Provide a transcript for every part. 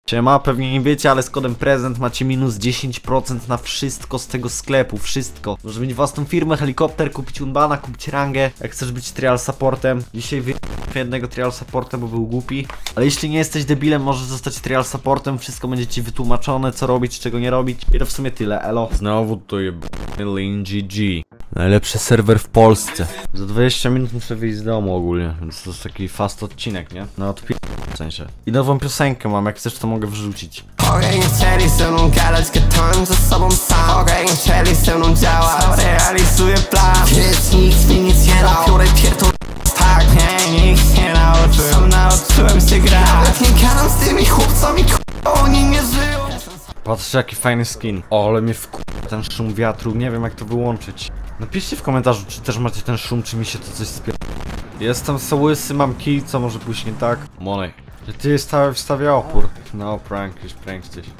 Siema, pewnie nie wiecie, ale z kodem prezent macie minus 10% na wszystko z tego sklepu, wszystko. Możesz mieć własną firmę, helikopter, kupić unbana, kupić rangę. Jak chcesz być trial supportem, dzisiaj jednego trial supporta, bo był głupi. Ale jeśli nie jesteś debilem, możesz zostać trial supportem, wszystko będzie ci wytłumaczone, co robić, czego nie robić. I to w sumie tyle, elo. Znowu to jest LinGG. Najlepszy serwer w Polsce. Za 20 minut muszę wyjść z domu ogólnie, więc to jest taki fast odcinek, nie? No to w sensie. I nową piosenkę mam, jak chcesz to mogę wrzucić. Okej, nie chcieli ze mną gadać, gadałem ze sobą sam. Okej, nie chcieli ze mną działać, realizuję plan. Więc nikt mi nic nie dał, biorę pierdol. Tak, nie, nikt nie nauczył. Sam nauczyłem się grać. Nawet nie gadam z tymi chłopcami, oni nie żyją. Patrzcie jaki fajny skin. O, ale mnie ten szum wiatru, nie wiem jak to wyłączyć. Napiszcie w komentarzu, czy też macie ten szum, czy mi się to coś spier... Jestem sołysy, mam kij, co może pójść nie tak? Monej. Ty wstawia opór. No, prank, już prank gdzieś.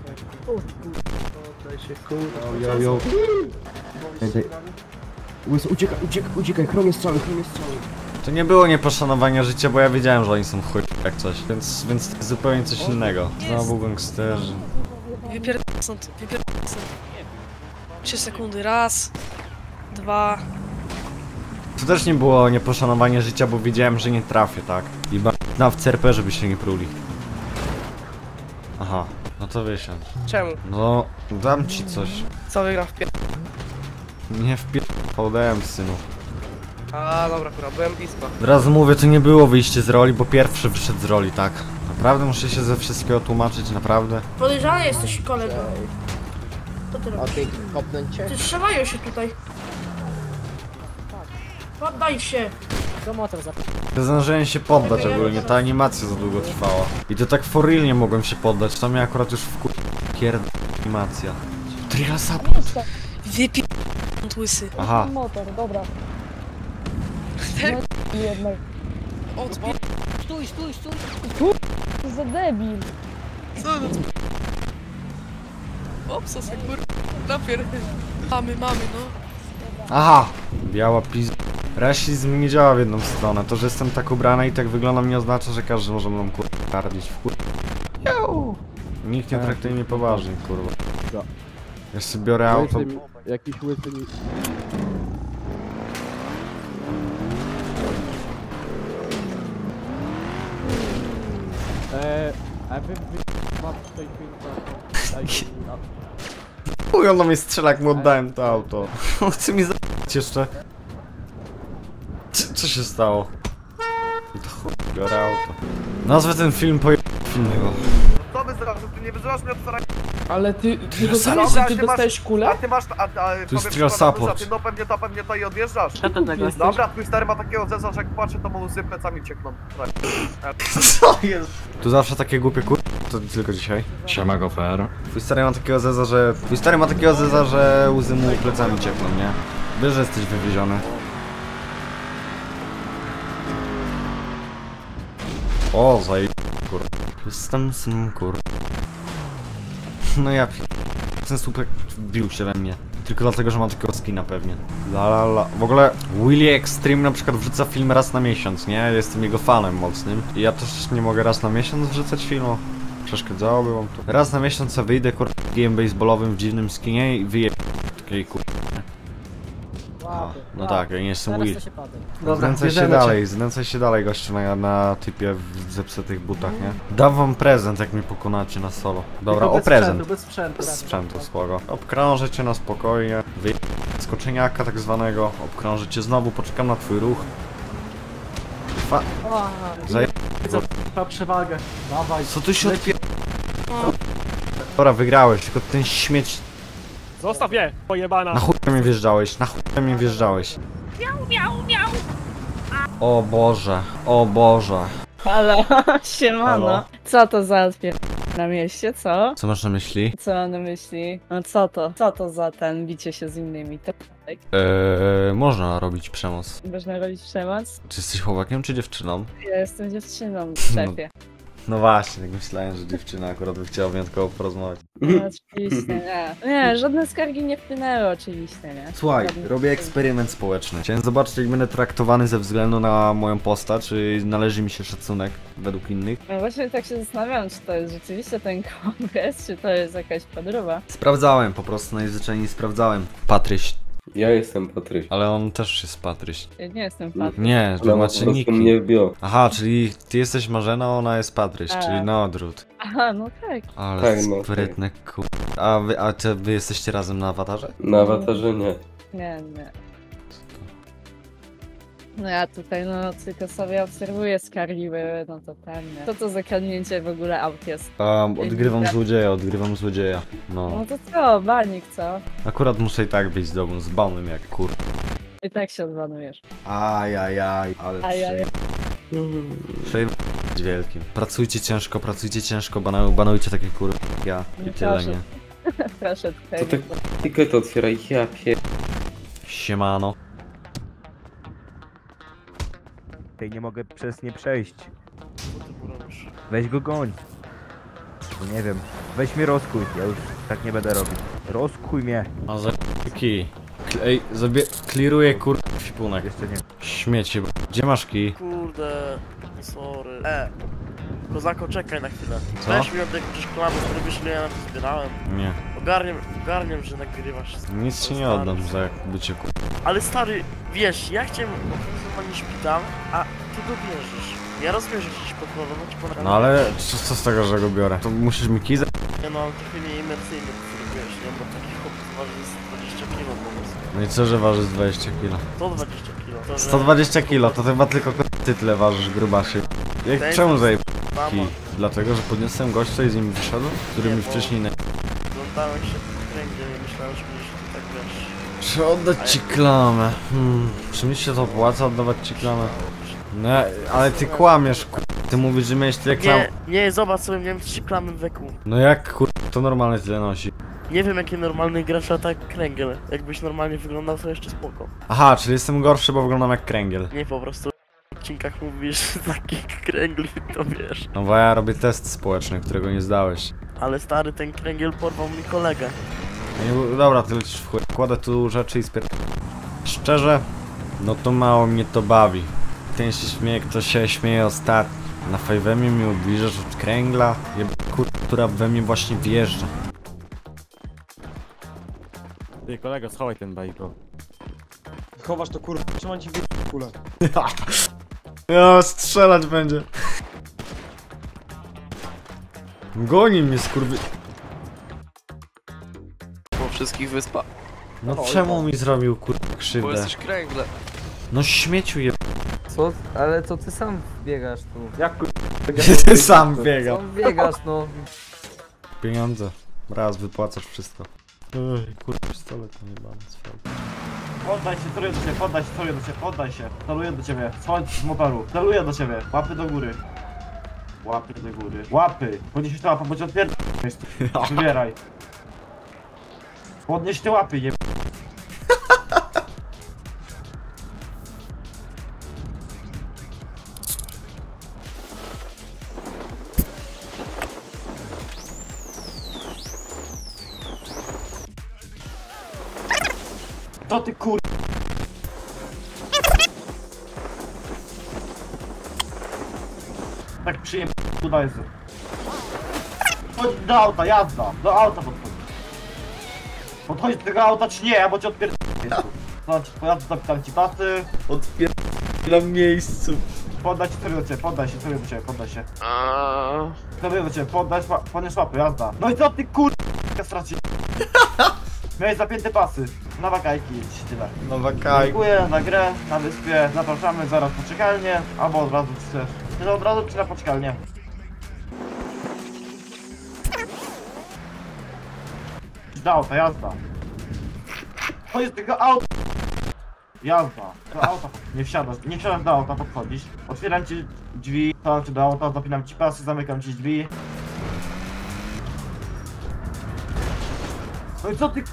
Yo. Uciekaj, chronię strzały. To nie było nieposzanowania życia, bo ja wiedziałem, że oni są chuj jak coś, więc to jest zupełnie coś innego. Znowu gangsterzy. Wypierdolę stąd. 3 sekundy, raz, 2. To też nie było nieposzanowanie życia, bo wiedziałem, że nie trafię, tak? I na w CRP, żeby się nie pruli. Aha, no to wysiądź. Czemu? No, dam ci coś. Co wygram w Nie wpierdolałem, synu. A dobra, kurwa, byłem blisko. Od razu mówię, to nie było wyjście z roli, bo pierwszy wyszedł z roli, tak? Naprawdę muszę się ze wszystkiego tłumaczyć, naprawdę? Podejrzany jesteś, kolego. Co ty robisz? Kopnąć cię? Ty strzelają się tutaj. Poddaj się. Nie zdążyłem się poddać ogólnie, ta animacja za długo trwała. I to tak for real nie mogłem się poddać, to mnie akurat już animacja. Trial support. Wypierdolę łysy. Aha. Motor, dobra. Tak? No jednak. Odpier... Stój! Co za debil. Co no? Opsa se kurwa. Napier... Mamy, no. Aha! Biała pizd... Rasizm nie działa w jedną stronę. To, że jestem tak ubrana i tak wyglądam, nie oznacza, że każdy może mną kardzić w Nikt nie traktuje mnie poważnie, kurwa. Ja sobie biorę auto... Jakiś łysy mi... A wy mam tutaj filmę. Chuj, on do mnie strzela, jak mu oddałem to auto. On chce mi za***ć jeszcze. Co się stało? I to chuj, biorę auto. Nazwę ten film po filmego. Co wyzywasz? Ty nie wyzywasz mnie od starania. Ale ty Dobra, że ty ty dostajesz kulę? A ty masz... Tu jest trial support. Ty no pewnie to i odjeżdżasz. Dobra, twój stary ma takiego zeza, że jak patrzę, to mu łzy plecami ciekną. Co jest? Tu zawsze takie głupie to tylko dzisiaj. Siema Gofer. Twój stary ma takiego zeza, że łzy mu plecami ciekną, nie? Wiesz, że jesteś wywieziony. O, kur... Jestem syn, kur... No ja ten słupek wbił się we mnie. Tylko dlatego, że mam takiego skina pewnie. W ogóle Willy Extreme na przykład wrzuca film raz na miesiąc, nie? Jestem jego fanem mocnym. I ja też nie mogę raz na miesiąc wrzucać filmu. Przeszkadzałoby wam to. Raz na miesiąc wyjdę game baseballowym w dziwnym skinie i wyję takiej kur... No tak, ja nie jestem Will. Znęcaj się dalej gościu na typie w zepsutych butach, nie? Dam wam prezent, jak mnie pokonacie na solo. Dobra, o prezent. Bez sprzętu, spoko. Obkrążę cię na spokojnie. Skoczeniaka tak zwanego. Obkrążę cię znowu, poczekam na twój ruch. Przewagę. Dawaj. Co tu się odpier... Dobra, wygrałeś, tylko ten śmieć... Zostaw je, pojebana. Na chuj mnie wjeżdżałeś, Miau. O Boże. Halo, siemano. Halo. Co to za odpier... na mieście, co? Co masz na myśli? Co mam na myśli? No co to? Co to za ten bicie się z innymi? Tak? Można robić przemoc. Można robić przemoc? Czy jesteś chłopakiem czy dziewczyną? Ja jestem dziewczyną w szefie. No właśnie, tak myślałem, że dziewczyna akurat by chciała wyjątkowo porozmawiać. No, oczywiście, nie. Nie, żadne skargi nie wpłynęły, oczywiście, nie. Słuchaj, Żadne robię skargi. eksperyment społeczny. Chciałem zobaczyć, jak będę traktowany ze względu na moją postać, czy należy mi się szacunek według innych. No właśnie tak się zastanawiam, czy to jest rzeczywiście ten kongres, czy to jest jakaś podróba. Sprawdzałem, po prostu najzwyczajniej sprawdzałem. Patryś. Ja jestem Patryś. Ale on też jest Patryś. Ja nie jestem fan. Nie, Ona to po macie prostu niki. mnie wbiła. Aha, czyli ty jesteś Marzena, ona jest Patryś, Tak. czyli na odwrót. Aha, no tak. Ale Tak, no, sprytne A czy wy jesteście razem na awatarze? Na awatarze nie. Nie, nie. No ja tutaj no tylko sobie obserwuję skarliwy, no to pewnie. Co to za kradnięcie w ogóle aut jest? Odgrywam złodzieja. No. No to co, banik co? Akurat muszę i tak wyjść z domu z banem jak kur... I tak się odbanujesz. Ajajaj, ale Ajaj. przejm... wielkim. Pracujcie ciężko, banujcie takie kur... ja i No tyle, proszę. nie? Proszę tutaj. To tak ticket otwieraj, ja pier... Siemano. Tej nie mogę przez nie przejść. Weź go goń. No nie wiem. Weź mnie rozkuj. Ja już tak nie będę robić. Rozkuj mnie. A za kij. Ej, kliruję kur... fipunek. Jeszcze nie. Śmiecie, gdzie masz kij? Kurde, sorry. Kozako, czekaj na chwilę. Co? Weź mi oddaj jakieś klamy, które wyszli, ja na to zbierałem. Nie. Ogarniam, że nagrywasz. Nic ci nie oddam za bycie kur... Ale stary, wiesz, ja chciałem organizować szpital, a ty go bierzesz. Ja rozumiem, że chcesz podpowiadać, No ale co z tego, że go biorę? To musisz mi kij za... Nie no, ale trochę nieimersyjny, który wiesz, nie? Bo takich chłopców waży 120 kg po prostu. No i co, że ważysz 20 kg? 120 kg. To, że... 120 kg, to chyba tylko ty tyle ważysz, grubaszy. Jak, czemu zajeb... Mama, kij? Dlatego, że podniosłem gościa i z nim wyszedłem? Który Nie, mi bo- wcześniej nie... oglądałem się w kręgle i myślałem, że będziesz tu tak wiesz... Czy oddać ci klamę? Czy mi się to opłaca oddawać ci klamę? Nie, ale ty kłamiesz, kur... Ty mówisz, że miałeś tyle klam... Nie, zobacz sobie, miałem 3 klamy w weku. No jak kur... to normalnie tyle nosi? Nie wiem jaki normalny gracz a tak kręgiel. Jakbyś normalnie wyglądał to jeszcze spoko. Aha, czyli jestem gorszy, bo wyglądam jak kręgiel. Nie po prostu w odcinkach mówisz takich kręgli, to wiesz. No bo ja robię test społeczny, którego nie zdałeś. Ale stary, ten kręgiel porwał mi kolegę. No, dobra, ty lecisz w chuj. Kładę tu rzeczy i Szczerze, no to mało mnie to bawi. Ten się śmieje, kto się śmieje ostatni. Na Five'emie mi ubliżasz od kręgla, która we mnie właśnie wjeżdża. Ty kolego, schowaj ten bajko. Chowasz to kurwa, trzymam ci w kulę. Ja strzelać będzie. Goni mnie skurwy... Po wszystkich wyspach. No czemu mi zrobił Bo krzywdę? jesteś kręgle. No śmieciu je... Co? Ale to ty sam biegasz tu. Jak kur... Ty sam biegał. Co biegasz no? Pieniądze. Raz wypłacasz wszystko. Pistolet nie mam swoje. Poddaj się, celuję do ciebie, poddaj się, celuję do ciebie, poddaj się. Celuję do ciebie, schodź z motoru. Celuję do ciebie, łapy do góry. Łapy do góry. Łapy! Podnieś te łapy, bo cię odpierdolę. Wybieraj. Podnieś te łapy, je... To ty kur... Tak przyjem... Uda jest. Chodź do auta, jazda! Do auta podchodź. Podchodź do tego auta czy nie, bo cię odpierdolę. Znaczy, pojadę, zapytam ci pasy. Na miejscu. Poddaj się, celuję do ciebie, poddaj się, celuję do ciebie, poddaj się. Celuję do ciebie, podnieś łapy, jazda. No i co ty kur... straci... Miałeś zapięte pasy. Na wakajki jedź, tyle. No wakaj. Dziękuję za grę na wyspie. Zapraszamy zaraz na poczekalnię, albo od razu chcesz. Czy od razu, czy na poczekalnię? Do auta, jazda. Chodź z tego auta. Jazda. Do auta. Nie wsiadasz do auta, podchodzisz. Otwieram ci drzwi, wsiadam ci do auta, zapinam ci pasy, zamykam ci drzwi. No i co ty?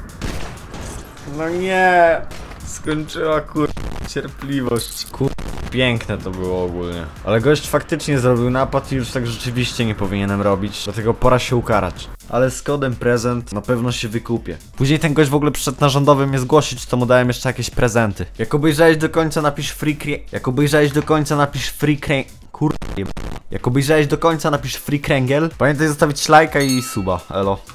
No nie. Skończyła cierpliwość. Piękne to było ogólnie. Ale gość faktycznie zrobił napad i już tak rzeczywiście nie powinienem robić. Dlatego pora się ukarać. Ale z kodem prezent na pewno się wykupię. Później ten gość w ogóle przyszedł na rządowy mnie zgłosić, to mu dałem jeszcze jakieś prezenty. Jak obejrzałeś do końca, napisz free Jak obejrzałeś do końca, napisz free Jak obejrzałeś do końca, napisz free kręgiel. Pamiętaj zostawić lajka i suba. Elo.